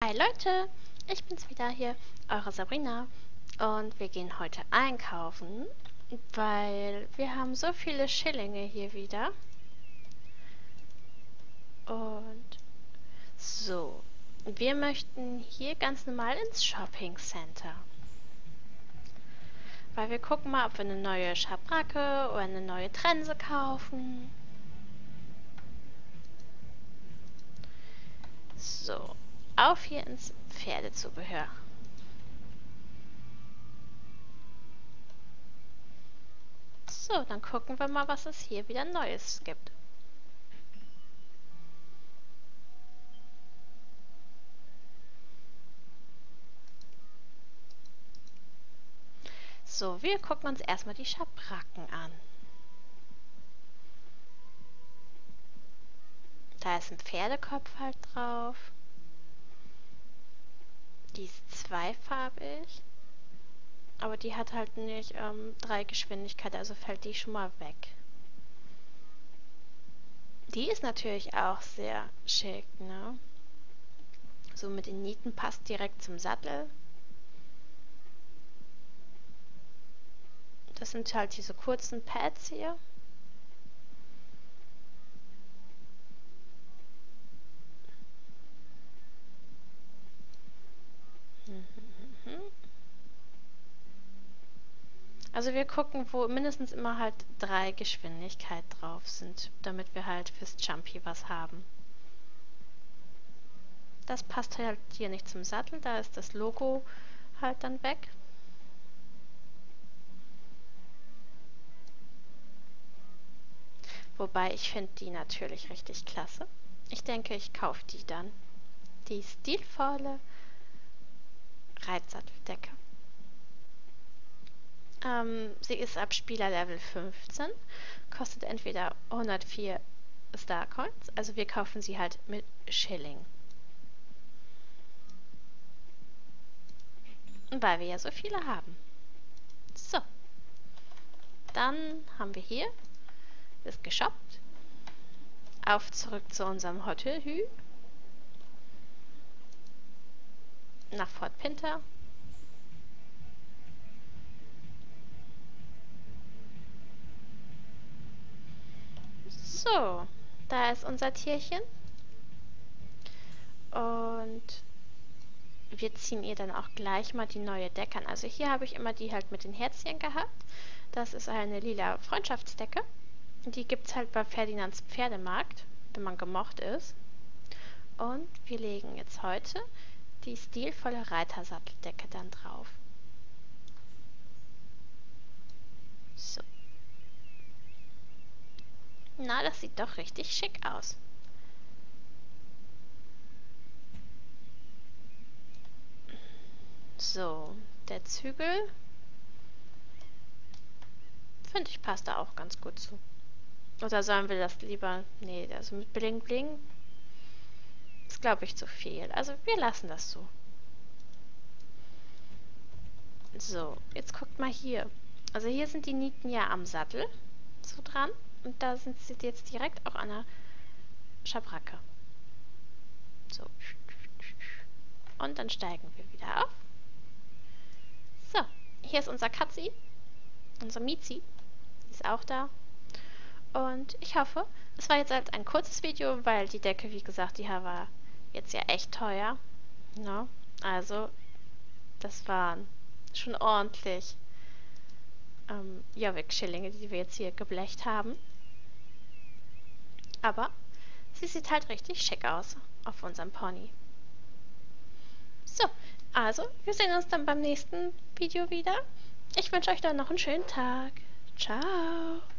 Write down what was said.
Hi Leute, ich bin's wieder hier, eure Sabrina, und wir gehen heute einkaufen, weil wir haben so viele Schillinge hier wieder. Und so, wir möchten hier ganz normal ins Shopping Center, weil wir gucken mal, ob wir eine neue Schabracke oder eine neue Trense kaufen. So, auf hier ins Pferdezubehör. So, dann gucken wir mal, was es hier wieder Neues gibt. So, wir gucken uns erstmal die Schabracken an. Da ist ein Pferdekopf halt drauf. Die ist zweifarbig. Aber die hat halt nicht 3 Geschwindigkeiten, also fällt die schon mal weg. Die ist natürlich auch sehr schick, ne? So mit den Nieten, passt direkt zum Sattel. Das sind halt diese kurzen Pads hier. Also wir gucken, wo mindestens immer halt 3 Geschwindigkeiten drauf sind, damit wir halt fürs Jumpy was haben. Das passt halt hier nicht zum Sattel, da ist das Logo halt dann weg. Wobei ich finde die natürlich richtig klasse. Ich denke, ich kaufe die dann. Die stilvolle Reitsatteldecke. Sie ist ab Spielerlevel 15, kostet entweder 104 Starcoins, also wir kaufen sie halt mit Schilling. Weil wir ja so viele haben. So. Dann haben wir hier, ist geshoppt. Auf zurück zu unserem Hotel Hü. Nach Fort Pinter. So, da ist unser Tierchen. Und wir ziehen ihr dann auch gleich mal die neue Decke an. Also hier habe ich immer die halt mit den Herzchen gehabt. Das ist eine lila Freundschaftsdecke. Die gibt es halt bei Ferdinands Pferdemarkt, wenn man gemocht ist. Und wir legen jetzt heute die stilvolle Reitersatteldecke dann drauf. So. Na, das sieht doch richtig schick aus. So, der Zügel, finde ich, passt da auch ganz gut zu. Oder sollen wir das lieber... Nee, also mit Bling Bling ist, glaube ich, zu viel. Also wir lassen das so. So, jetzt guckt mal hier. Also hier sind die Nieten ja am Sattel so dran. Und da sind sie jetzt direkt auch an der Schabracke. So. Und dann steigen wir wieder auf. So, hier ist unser Katzi. Unser Miezi. Die ist auch da. Und ich hoffe, es war jetzt halt ein kurzes Video, weil die Decke, wie gesagt, die war jetzt ja echt teuer. Ne? Also, das waren schon ordentlich Jobbik-Schillinge, die wir jetzt hier geblecht haben. Aber sie sieht halt richtig schick aus auf unserem Pony. So, also, wir sehen uns dann beim nächsten Video wieder. Ich wünsche euch dann noch einen schönen Tag. Ciao!